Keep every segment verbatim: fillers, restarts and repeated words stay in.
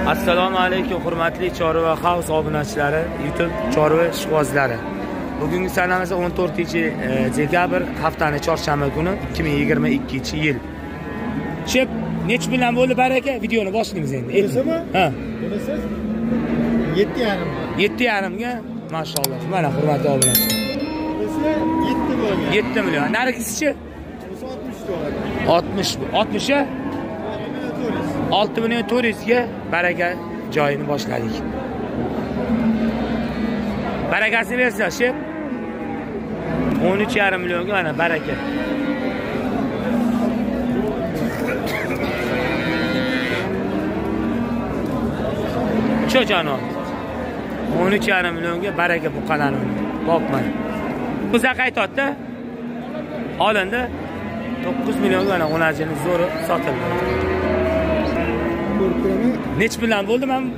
Assalomu alaykum hurmatli Chorva House obunachilari, YouTube Chorva ishqibozlari. Bugungi sanamiz o'n to'rtinchi dekabr, haftani chorshanba kuni ikki ming yigirma ikkinchi yil. Chep, nech bilan bo'ldi baraka? Videoni boshlaymiz endi. Bunisi? Ha. Bunisi yetti yarim. yetti yarim ga, maşallah. Mana hurmatli obunachilar. Bunisi yetti million. yetti million. Narigisichi? Bunisi oltmish dollar. oltmish. oltmish a? olti million to'rt yuz ga baraka joyini boshladik. Barakasini bersa, shep. o'n uch yarim million ga mana baraka. Cho janob. o'n uch yarim million ga baraka bu qalanini. Bopman. Biza qaytotdi. Olindi. to'qqiz million ga mana o'najini zo'ri sotildi. Nech bilan bo'ldi men?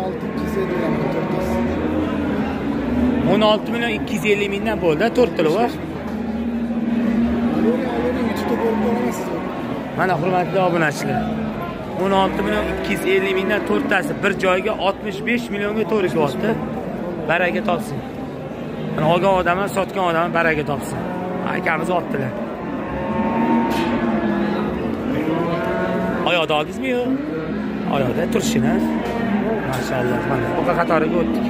o'n olti million ikki yuz ellik mingdan bo'ldi, to'rt tili bor. Mana hurmatli obunachilar. o'n olti million ikki yuz ellik mingdan to'rttasi bir joyga oltmish besh millionga to'g'ri kelyapti. Baraka topsin. Mana olgan odam, sotgan odam baraka topsin. Akamiz otdilar. Oyoqda oldingizmi-yo? Oyoqda turishini. Maşallah. Mana bu qatoriga o'tdik.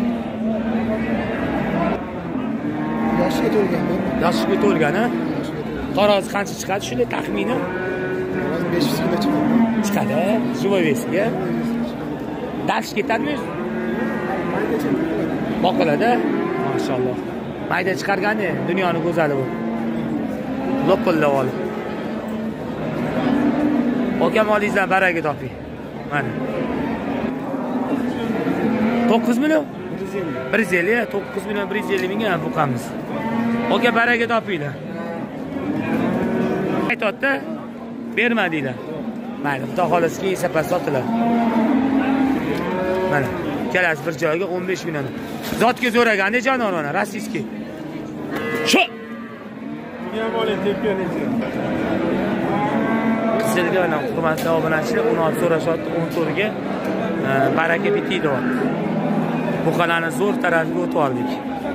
Yoshga to'lgan-da. Yoshga to'lgan-a? Tarozi qancha chiqadi shunday taxmini? besh yuz kilo chiqadi. Chiqadi, живой весga. Dars ketadimi? Boqiladi. Maşallah. Mayda chiqargani dunyoning go'zali bu. Lopillab olib. Okamollingizdan baraka toping. Mana. to'qqiz million? bir yuz ellik, to'qqiz million bir yuz ellik mingga buqamiz. Oka baraka topinglar. Aytotdi, bermadinglar. Mayli, xudo xolasi keyin sapar sotiladi. Mana, kelasi bir joyga o'n besh million. Zotga zo'raganda janovorlar, rossiyskiy. Shu. Men bola tepgan ekan. Sizlarga mana hurmatli obunachilar, o'n olti so'rashyapti, o'n to'rt ga baraka bitdi. Bu qalani zo'r tarafiga o'tib oldik.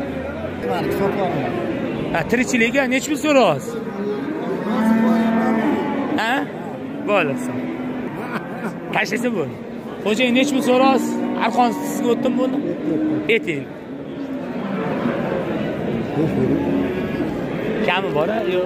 Ha, tirikchilikga nech pul so'raysiz? Ha? Bo'lsa. Tashlasa bo'ldi. Xo'jayin nech pul so'raysiz? Arqon sizga o'tdim bo'ldi? Eting. Kami bor-a? Yo'q.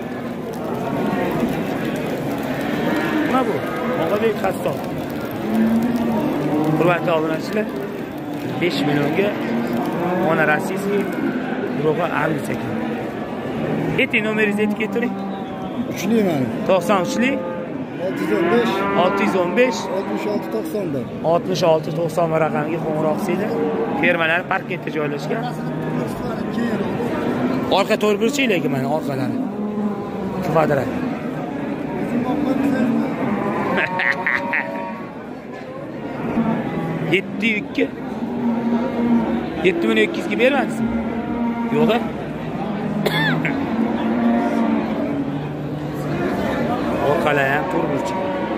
Nima bu? Og'abek qassob. Hurmatli obunachilar, besh millionga ona rossiyskiy guruhi armiz ekan. Eting nomeringizni aytib ketiring. uchli mana. to'qson uchli olti yuz o'n besh olti yuz o'n besh oltmish olti to'qson bir. oltmish olti to'qson bir raqamiga qo'ng'iroq qilsanglar, fermalar parkentda joylashgan. Orqa to'rtburchak lekin mana orqalari. Kvadrat. yetti ikki yetti million ikki yuz ga bermadingizmi? Yo'q-a? Orqalar ham to'rtburchak.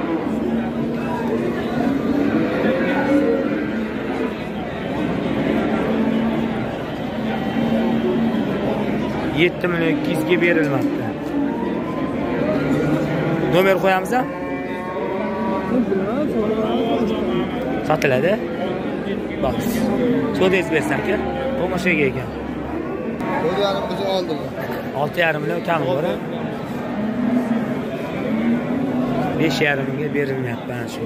yetti million ikki yuz ga berilmoqda. Nomer qo'yamiz-a? Sotiladi. Bak. So'dingiz bersak-a, tomoshaga ekan. olti yarim biz oldik. olti yarim million kami bor. besh yarim mingga berilmayapti mana shu.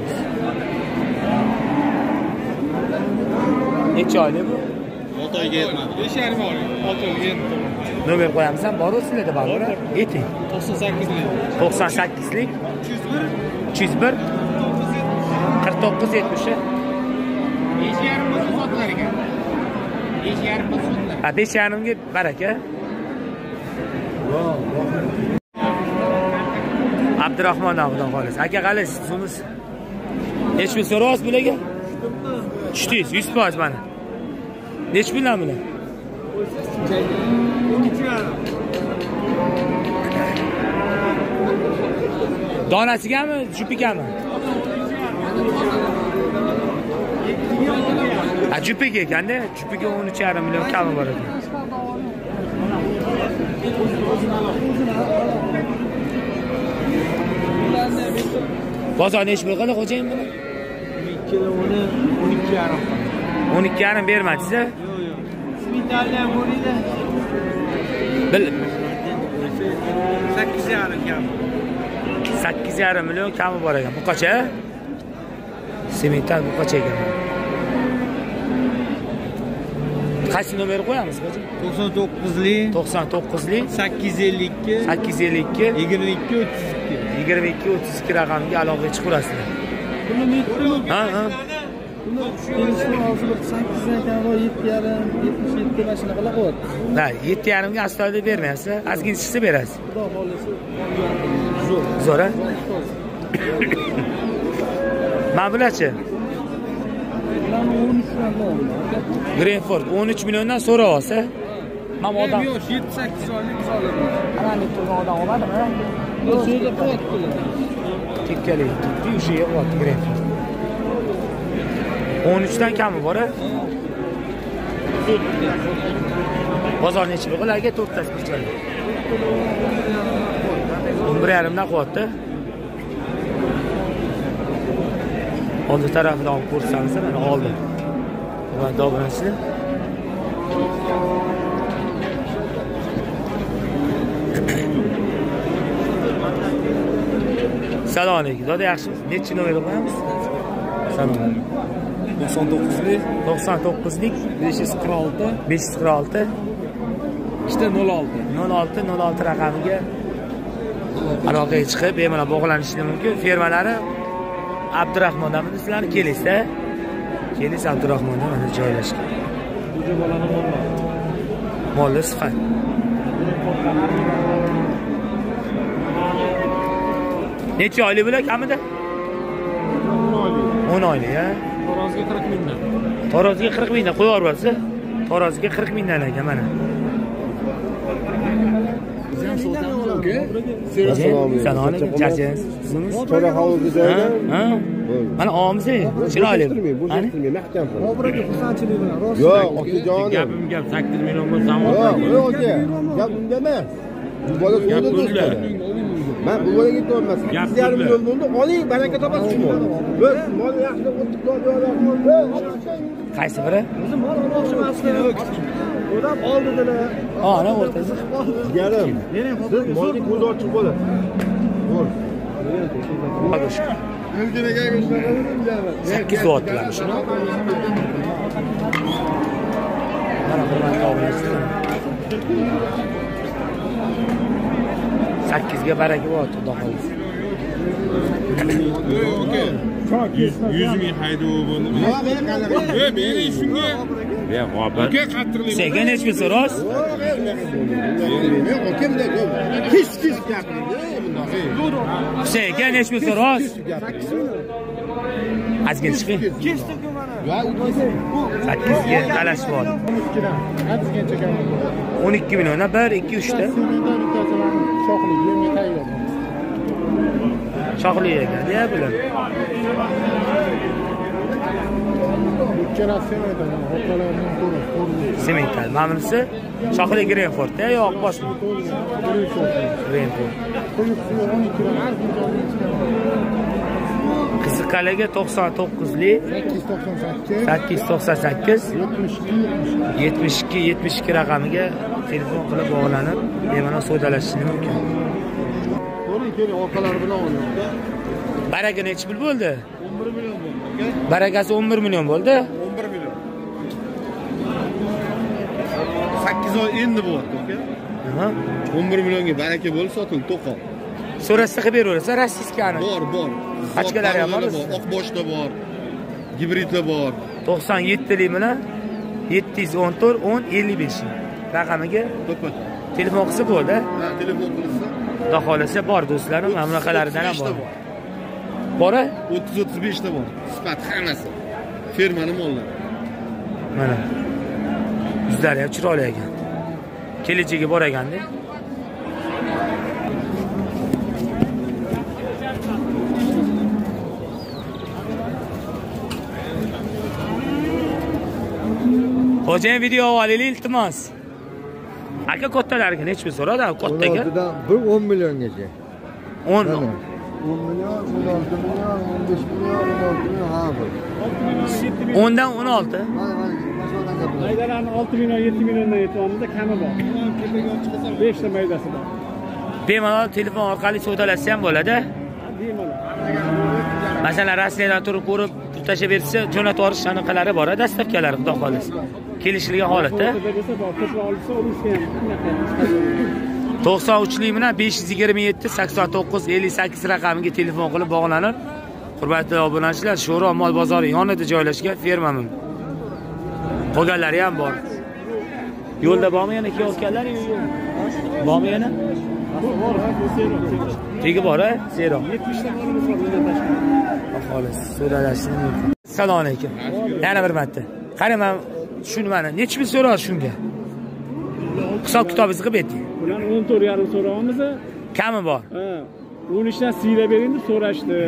Necha oylik bu? olti oyga yetmadi. besh yarim oylik. olti oyga yetdi. Nomer qo'yamiz-a? Bor-ku sizlarda bor. Eting. to'qson sakkizlik. to'qson sakkizlik. uch yuz bir. qirq to'qqiz yetmish. besh yarim ming sotilar ekan. besh yarim ming sotilar. Ha, besh yarim ga baraka. Abdurahmon Xudo xolis. Aka qalis, siz nech pul so'raysiz bularga? Tushdingiz, yuz foiz mana. Nech puldan bular? Donasigami, jupigami? Ha, jupiga ekanda, jupiga o'n uch yarim million kami bor ekan. Bozor nechi pul qildi xo'jayin buni? Ikkiloni o'n ikki yarim. o'n ikki yarim bermadingiz-a? Yo'q, yo'q. Smitalni ham bo'ldi. Bil sakkiz yarim kam. sakkiz yarim million kami bor ekan. Bu qancha? Semental bu qancha ekan? Qaysi nomer qo'yamiz hozir? to'qson to'qqizlik, to'qson to'qqizlik, sakkiz yuz ellik ikki, sakkiz yuz ellik ikki, yigirma ikki o'ttiz ikki. yigirma ikki o'ttiz ikki raqamiga aloqaga chiqib turasizlar. Ha, ha. yetti yarim, yetmish yetti mana shunaqa qilyapti. Ha, yetti yarim ga astoydil bermayapsiz. Ozgina chiqsa berasiz. Xudo xolisi zo'r. Zo'r a? Mana bularchi? Bularni o'n uch million. Greenford o'n uch milliondan so'rab olsa, mana odam Yo'q, yetti sakkiz oylik so'radim. ana turgan odam olmadimi? Yo'q, so'zda qo'yapti. Tekkalik, tekki o'sha yerga qo'yapti Greenford. o'n uch dan kami bor-a? Bozor nechi pul qilarga to'rttasi qiladi. o'n bir yarim dan qo'yapti. Oldi tarafidan olib ko'rsangiz, mana oldi. Mana dobranchini. Salom alaykum. Doda yaxshimisiz? Nechi nomer qo'yamiz? Salom. to'qson to'qqizlik, to'qson to'qqizlik, besh yuz qirq olti, besh yuz qirq olti, ikkita nol olti. nol olti nol olti raqamiga aloqaga chiqib bemalol bog'lanishingiz mumkin. Fermalari Abdurahmondan sizlarni kelisizda. Kelis Abdurahmondan mana joylashgan. Bunga bolani mollar. Molli sifat. Necha oylik bular kamida? o'n oylik, ha? Xo'rozga qirq mingdan. Taroziga qirq mingdan qo'yib yuborasiz. Taroziga qirq mingdan ekan mana. Assalomu alaykum. Charchayapsizmi? To'ra hovuzda joyda. Ha? Mana og'amiz, chiroyli. Qani? Mahkam qilib. Obraga xursandchilik bilan rost. Yo'q, okajonim. Gapim gap sakkiz million bo'lsa ham Yo'q, yo'q aka. Gap unda emas. Bu bola to'g'ri do'stlar. Men bu bolaga aytolmas. sakkiz yarim million bo'ldi. Oling, baraka topasiz shu mol. Biz mol yaxshi o'tib qoldi. Qaysi biri? O'zim mol olmoqchi emasman. O'rab oldilar. Ha, ana o'rtasi. Yarim. Siz molga ko'z ochib bo'ladi. Bo'l. O'ldimaga shunaqa sakkiz soatlar shuni. Mana hurmatli obunachilar. sakkiz ga baraka bo'lyapti, xudo xolisi. yuz ming haydov bo'ldi. Yo'q, bering shunga. Ya, g'obat. Uka qattiqlik. Senga nechi pul so'ras? Men okimda ko'p. Hech-hech gapirdi bundoq. Senga nechi pul so'ras? Azgin chiqing. Kestirdim mana. sakkiz ga talashib oldi. o'n ikki milliondan bir, ikki, uch ta. Shoxlik yemga tayyor. Shoxli ekan, ya bular. Uchala semental, hoqalarning ko'ri, ko'ri. Semental. Mana bunisi shoxli Greenford, ya yo'q, boshqa. Greenford. Quyuq suvi o'n ikki har kunjalik Qiziqqaliga to'qson to'qqizlik, sakkiz to'qson sakkiz, sakkiz to'qson sakkiz, yetmish ikki yetmish ikki raqamiga telefon qilib bog'lanib, bemalol savdolashishingiz mumkin. Ko'ring, keling, orqalar bilan o'ynaydi. Baraka nechi pul bo'ldi? o'n bir million bo'ldi. Barakasi o'n bir million bo'ldi. o'n bir million. sakkiz oy endi bo'lyapti, aka. Ha? o'n bir millionga baraka bo'lsa sotildi, to'qol. So'rasa qilib beraverasiz, rossiyskani. Bor, bor. Ochkalari ham bor. Oqboshda bor. Gibridda bor. to'qson yettilik bilan yetti yuz o'n to'rt o'n ellik besh raqamiga To'pat. telefon qilsa bo'ldi. Ha, telefon qilsa. Xudo xolasa bor do'stlarim, mana bunaqalaridan ham bor. Bor-a? o'ttiz o'ttiz besh ta bor. Sifat hammasi. Fermani mollari. Mana. Yuzlari ham chiroyli ekan. Kelajagiga bor ekanda. Xo'jayin video olaylik iltimos. Aka kattalarga nechmi so'radi? Kattaga bir o'n milliongacha. o'n o'n million, o'n olti million, o'n besh million, o'n olti million ha bir. o'ndan o'n olti. Maydalarni olti million, yetti milliondan yetyapmiz-da, kami bor. besh ta maydasi bor. Bemalol telefon orqali savdolashsa ham bo'ladi. Bemalol. Masalan, Rossiyadan turib ko'rib tashab bersa, jo'natib yuborish anaqalari bor, dastavkalari, xudo xolasa. Kelishilgan holatda. to'qson uchlik bilan besh yuz yigirma yetti sakson to'qqiz ellik sakkiz raqamiga telefon qilib bog'lanib, hurmatli obunachilar, Sho'ro mol bozori yonida joylashgan fermamiz. Qolganlari ham bor. Yo'lda bormi yana kiyotganlar yo'q? Bormi yana? Bor, bu zero. Tegi bor, ha? Zero. yetmish ta molimiz bor bundan tashqari. Xolos, so'ralashim mumkin. Assalomu alaykum. Yana bir marta. Qarang, men shuni mana necha pul so'rar shunga? Hisob kitobingizni qilib ayting. Bular o'n to'rt yarim so'rayapmiz. Kami bor? Ha. o'n uchdan siyla bering deb so'rashdi.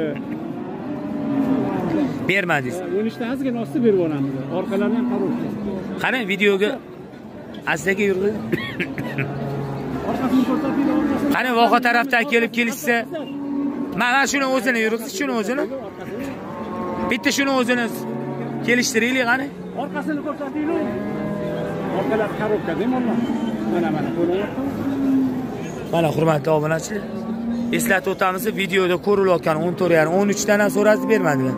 Bermadingiz. o'n uchdan ozgina osti berib olamiz. Orqalarni ham qarang. Qarang, videoga astaga yurg'in. Orqasini ko'rsating, orqasini. Qani voha tarafdan kelib kelishsa, mana shuni o'zini yurg'isiz, shuni o'zini. Bitta shuni o'zini kelishtiraylik qani. Orqasini ko'rsating. Orqalar qarobka deyman. Mana mana ko'ryapti. Mana hurmatli obunachilar, eslatib o'tamiz, videoda ko'rilayotgan o'n to'rt yarim o'n uch dan ham so'radi bermadilar.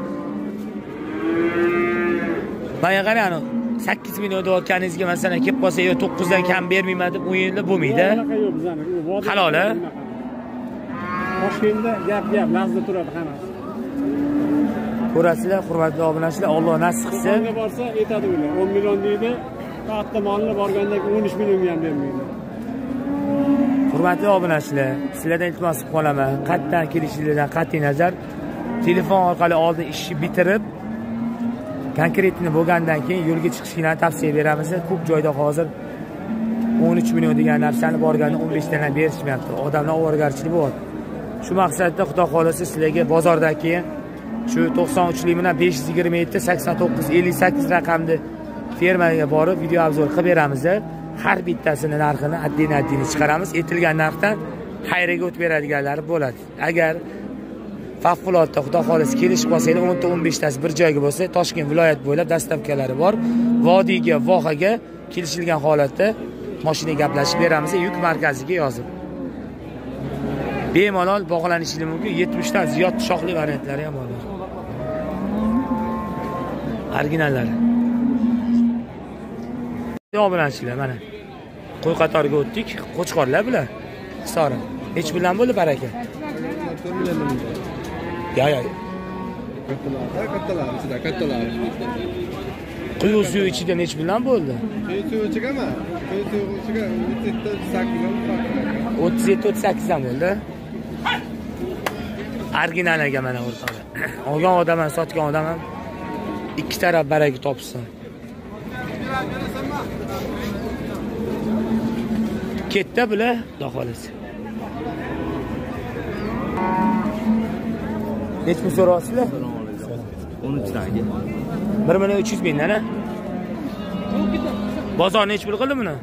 Mana qarang, sakkiz million deyotganingizga masalan kelib qolsa, yo to'qqiz dan kam bermayman deb o'yinlar bo'lmaydi. Halol a? Toshkentda gap-gap lazda turadi hammasi. Ko'rasizlar, hurmatli obunachilar, Alloh nasib qilsa, Toshkentga borsa aytadi ular, o'n million deydi. Katta molni borganda o'n uch millionga ham bermaydi. Hurmatli obunachilar, sizlardan iltimos qilib qolaman, qatdan kelishingizdan qat'iy nazar, telefon orqali oldin ishni bitirib, konkretni bo'lgandan keyin yo'lga chiqishinglarni tavsiya beramiz. Ko'p joyda hozir o'n uch million degan narsani borganda o'n besh dan berishmayapti. Odamlar ovoragarchilik bo'lyapti. Shu maqsadda xudo xolasa sizlarga bozordan keyin shu to'qson uchlik bilan besh yuz yigirma yetti sakson to'qqiz ellik sakkiz raqamli fermaga borib video obzor qilib beramiz. Har bittasini narxini addi-addini chiqaramiz. Aytilgan narxdan xayriga o'tib beradiganlari bo'ladi. Agar favqulodda xudo xolasa kelishib qolsanglar o'n ta o'n besh tasi bir joyga bo'lsa, Toshkent viloyat bo'ylab dastavkalari bor. Vodiyga, vohaga kelishilgan holatda mashina gaplashib beramiz, yuk markaziga yozib. Bemalol bog'lanishingiz mumkin. yetmish dan ziyod shoxli variantlari ham bor. Originallari. Obunachilar, mana qo'y qatoriga o'tdik. Qo'chqorlar bilan Hisori. Hech bilan bo'ldi baraka. Ya ya. Kattalar, kattalar, sizlar kattalar. Quyuq suv ichida nech bilan bo'ldi? Quyuq suv ichigami? Quyuq suv ichiga o'ttiz yetti o'ttiz sakkiz dan bo'ldi. Originaliga mana o'rtoqlar. Olgan odam ham, sotgan odam ham ikki taraf baraka topsin. Ketdi bular, xudo xolasa. Nech pul so'rasizlar? o'n uch dan aka. bir million uch yuz mingdan, a? Bozor nech pul qildi buni?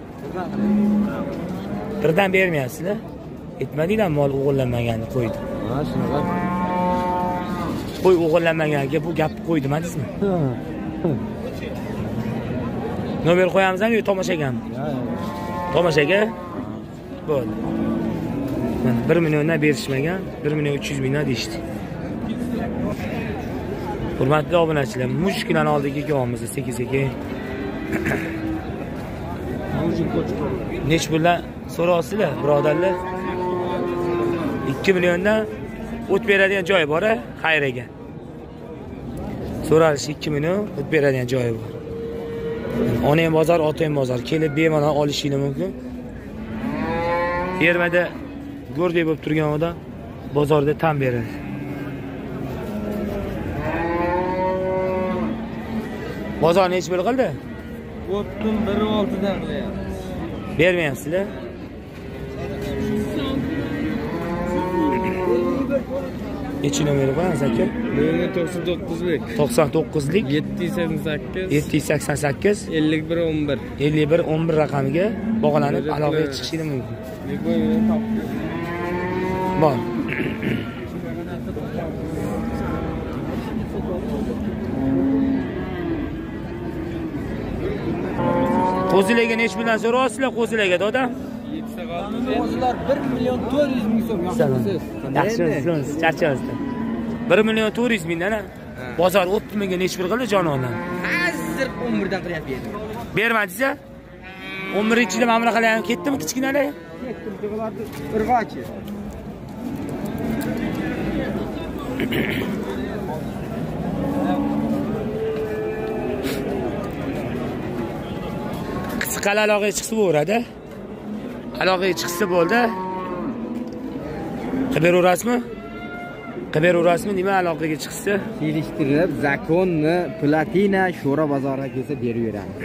Birdan bermayapsizlar. Aytmadinglar mol o'g'irlanmaganini qo'ydi. Ha, shunaqa. Qo'y o'g'irlanmaganiga bu gapni qo'ydi, demadingizmi? Nomer qo'yamizmi yo tomoshagami? Tomoshaga? Bo'ldi. Mana bir milliondan berishmagan, bir million uch yuz mingdan deyishdi. Hurmatli obunachilar, mushuklarni oldiga kelamiz sekiz-ga. Nech puldan so'rasizlar, birodarlar? ikki milliondan o't beradigan joyi bor-a, xayriga. So'ralish ikki million, o't beradigan joyi bor. Onang bozor, otang bozor, kelib bemalol olishingiz mumkin. Fermada go'rdek bo'lib turgan odam bozorda tan beradi. Bozor nech pul qildi? o'tdim bir olti dan qilyapti. Bermayapsizlar? Nechi nomeri qo'yamiz aka? Nomeri to'qson to'qqizlik. to'qson to'qqizlik yetti yuz sakson sakkiz. yetti yuz sakson sakkiz ellik bir o'n bir. ellik bir o'n bir raqamiga bog'lanib aloqaga chiqishingiz mumkin. Bor. Qo'zilarga nech bilan so'rayapsizlar qo'zilarga doda? Qo'zilar bir million to'rt yuz ming so'm. Yaxshimisiz? Charchabsiz. bir million to'rt yuz mingdan a? Bozor o'ttiz mingga nech bir qildi jonivorlar? Hozir o'n bir dan qilyapti. Bermadingiz-a? o'n birinchida mana bunaqa qilyapti, ketdimi kichkinalar? Ketdim, tug'iladi. Irg'ochi. Qisqa aloqaga chiqsa bo'laradi. Aloqaga chiqsa bo'ldi. Qilib beraverasizmi? Qilib beraverasizmi? Nima aloqaga chiqsa? Kelishtirib, zakonni platina Sho'ra bozoriga kelsa berib beramiz.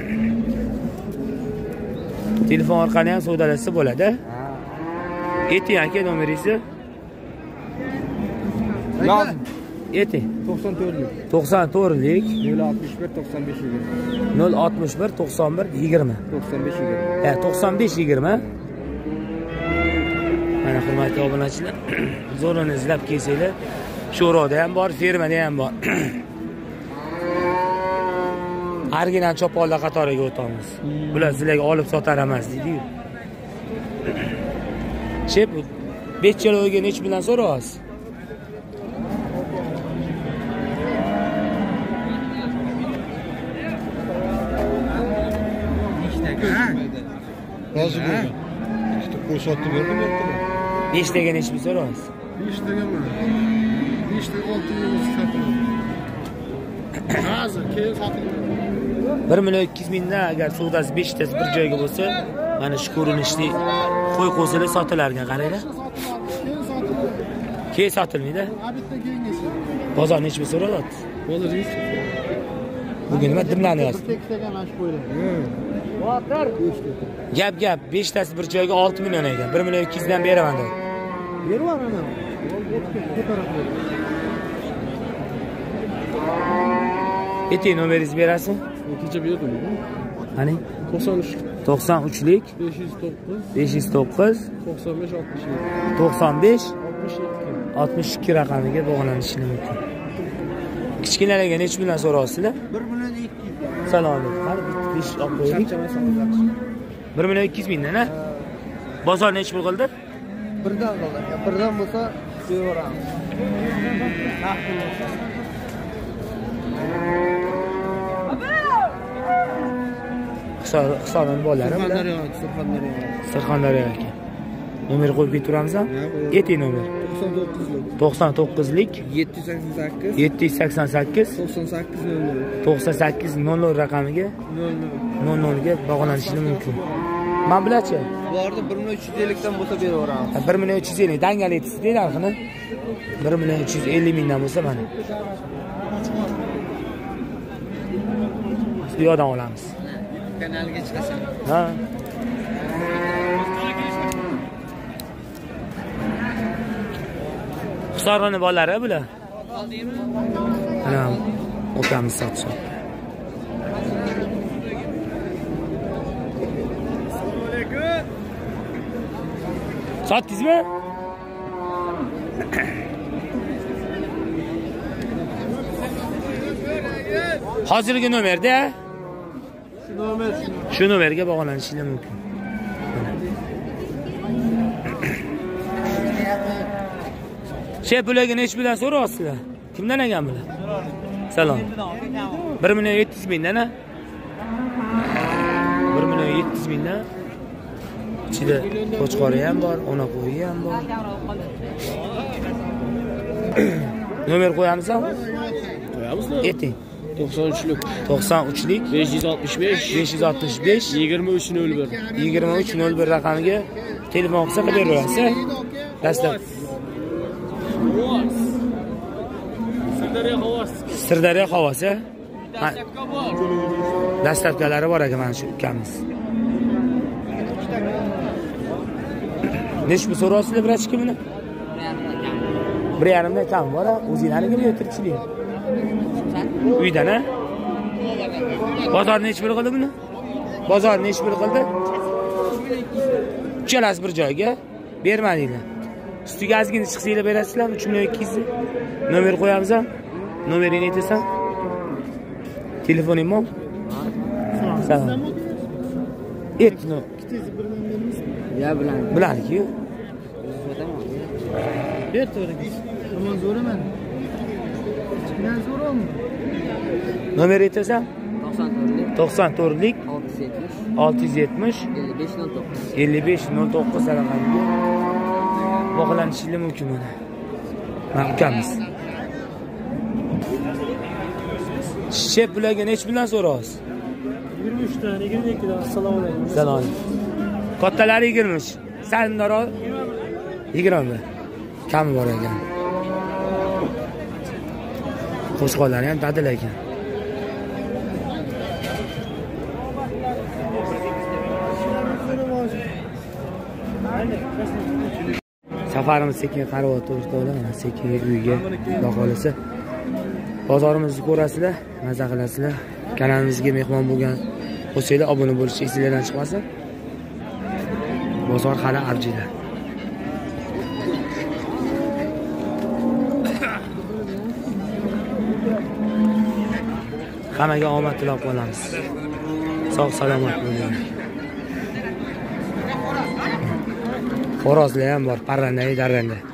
Telefon orqali ham savdolashsa bo'ladi. Ayting aka nomeringizni. Yozing. Ayting. to'qson to'rtlik. to'qson to'rtlik nol oltmish bir to'qson besh yigirma. nol oltmish bir to'qson bir yigirma. to'qson besh yigirma. Ha, to'qson besh yigirma. Mana hurmatli obunachilar, zo'rini izlab kelsanglar, Sho'roda ham bor, fermada ham bor. Original choponlar qatoriga o'tamiz. Bular sizlarga olib sotar emas deydi-ku. Shep, bechalovga nech bilan so'rayapsiz? Rozi bo'ldim. İşte qo'y sotib berdim ertaga. Nechtaga nech bir so'rayapsiz? Beshtagami? Beshtaga olti ming sotiladi. Hozir keyin sotiladi. bir million ikki yuz mingdan agar savdosi beshtasi bir joyga bo'lsa, mana shu ko'rinishli qo'y qo'zilar sotilargan qaranglar. Keyin sotiladi. Keyin sotilmaydi. Abitda keyingisi. Bozor nech bir so'ralyapti? Bozor nech? Bugun nima dimlanyapsiz? Tekstaga mana shu qo'ylar. Votar. Gap gap, beshtasi bir joyga olti million ekan. bir million ikki yuz dan beraman dedi. Berib yuboraman. Bu tarafga. Ayting nomeringizni berasiz? Kecha berdim. Qani? to'qson uch to'qson uchlik besh yuz to'qqiz besh yuz to'qqiz to'qson besh oltmish yetti to'qson besh oltmish yetti oltmish ikki raqamiga bog'lanishingiz mumkin. Kichkinalarga nech bilan so'rayapsizlar? bir million ikki yuz. Salom. Qani besh olib qo'ydik. bir million ikki yuz mingdan a? Bozor nech pul qildi? Birdan qoldi. Birdan bo'lsa beraveramiz. Hisobini bo'lar. Surxondaryo, Surxondaryo. Surxondaryo aka. Nomer qo'yib ketaveramizmi? Ayting nomer. to'qson to'qqizlik. to'qson to'qqizlik yetti yuz sakson sakkiz. yetti yuz sakson sakkiz to'qson sakkiz nol nol. to'qson sakkiz nol nol raqamiga nol nol. nol nol ga bog'lanishingiz mumkin. Men bilachi? Bu yerda bir million uch yuz ellik dan bo'lsa beraveramiz. bir million uch yuz ellik dangal aytasiz deydi narxini. bir million uch yuz ellik mingdan bo'lsa mana. Bu yoqdan olamiz. Kanalga chiqasan. Ha. Hisorni bolalari bular. Ana o'tamiz sotsa. Sotdingizmi? Hozirgi nomerda shu nomer shu nomerga bog'lanishingiz mumkin. Shep bularga nech bilan so'rayapsizlar? Kimdan olgan bular? Salom. bir million yetti yuz mingdan a? bir million yetti yuz mingdan. Ichida qo'chqori ham bor, ona qo'yi ham bor. Nomer qo'yamizmi? qo'yamizmi? Ayting. to'qson uchlik to'qson uchlik besh yuz oltmish besh besh yuz oltmish besh yigirma uch nol bir yigirma uch nol bir raqamiga telefon qilsa qilib beraverasiz. Dastlab Sirdaryo havosi. Sirdaryo havosi. Dastlabkalari bor ekan mana shu ukamiz. Nech bu so'rasizlar bir ochki buni? bir yarimdan kam bor, o'zinglarnigimi yo tirikchilik? Uydan a? Bozor nech pul qildi buni? Bozor nech pul qildi? Uchalasi bir joyga bermadinglar. Ustiga ozgina chiqsanglar berasizlar uch million ikki yuz. Nomer qo'yamiz ham. Nomeringni aytasan? Telefoning bor? Salom. Etno. Ya bilan. Bilarki-yu. ber to'g'ri. Roman zo'raman. Kichkina zo'rami? Nomer aytasan? to'qson to'rtlik to'qson to'rtlik olti yuz yetmish olti yuz yetmish ellik besh nol to'qqiz ellik besh nol to'qqiz raqamiga bog'lanishingiz mumkin mana. Men ukamiz. Shep bularga nech bilan so'raysiz? yigirma uch dan yigirma ikki dan. Assalomu alaykum. Salom. Kattalari yigirma uch. Sanmdor yigirma bir. Kami bor ekan. Qo'shqonlari ham dadil ekan. Safarimiz sekin qarab o'rtoqlar, mana sekin uyga xudo xolisa. Bozorimizni ko'rasizlar, maza qilasizlar. Kanalimizga mehmon bo'lgan bo'lsanglar, obuna bo'lishni esingizdan chiqmasin. Bozor hali avjida. Hammaga omad tilab qolamiz. Sog' salomat bo'ling. Xo'rozlar ham bor, parranda, darranda.